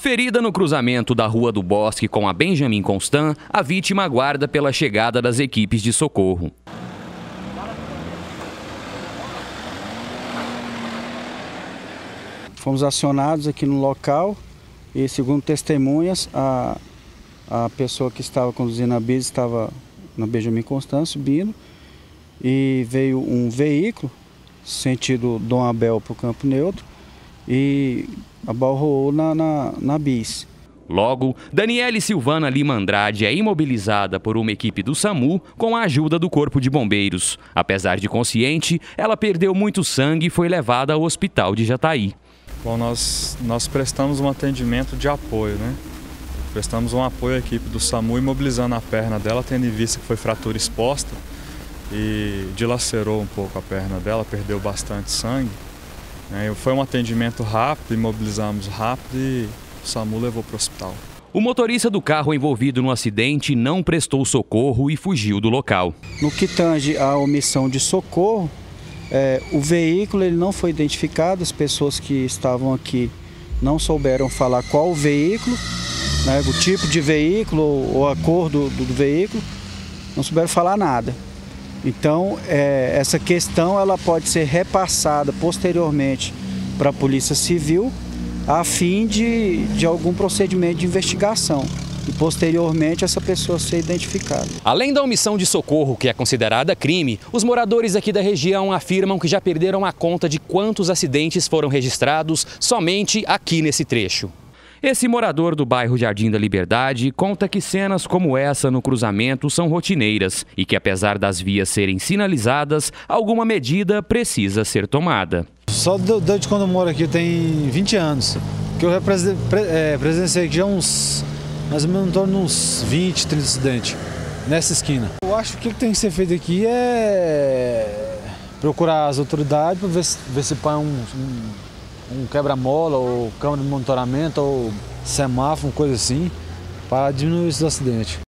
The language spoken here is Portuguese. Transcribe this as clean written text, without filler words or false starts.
Ferida no cruzamento da Rua do Bosque com a Benjamin Constant, a vítima aguarda pela chegada das equipes de socorro. Fomos acionados aqui no local e, segundo testemunhas, a pessoa que estava conduzindo a bis estava na Benjamin Constant subindo e veio um veículo sentido Dom Abel para o Campo Neutro e abalroou na bis. Logo, Daniele Silvana Lima Andrade é imobilizada por uma equipe do SAMU com a ajuda do Corpo de Bombeiros. Apesar de consciente, ela perdeu muito sangue e foi levada ao hospital de Jataí. Bom, nós prestamos um atendimento de apoio, né? Prestamos um apoio à equipe do SAMU, imobilizando a perna dela, tendo em vista que foi fratura exposta e dilacerou um pouco a perna dela, perdeu bastante sangue. Foi um atendimento rápido, imobilizamos rápido e o SAMU levou para o hospital. O motorista do carro envolvido no acidente não prestou socorro e fugiu do local. No que tange à omissão de socorro, o veículo ele não foi identificado, as pessoas que estavam aqui não souberam falar qual o veículo, né, o tipo de veículo ou a cor do veículo, não souberam falar nada. Então, essa questão ela pode ser repassada posteriormente para a Polícia Civil a fim de algum procedimento de investigação e posteriormente essa pessoa ser identificada. Além da omissão de socorro, que é considerada crime, os moradores aqui da região afirmam que já perderam a conta de quantos acidentes foram registrados somente aqui nesse trecho. Esse morador do bairro Jardim da Liberdade conta que cenas como essa no cruzamento são rotineiras e que, apesar das vias serem sinalizadas, alguma medida precisa ser tomada. Só desde quando eu moro aqui tem 20 anos, que eu presenciei aqui já mais ou menos em torno de uns 20, 30 acidentes nessa esquina. Eu acho que o que tem que ser feito aqui é procurar as autoridades para ver se põe um quebra-mola ou câmera de monitoramento ou semáforo, coisa assim, para diminuir esses acidentes.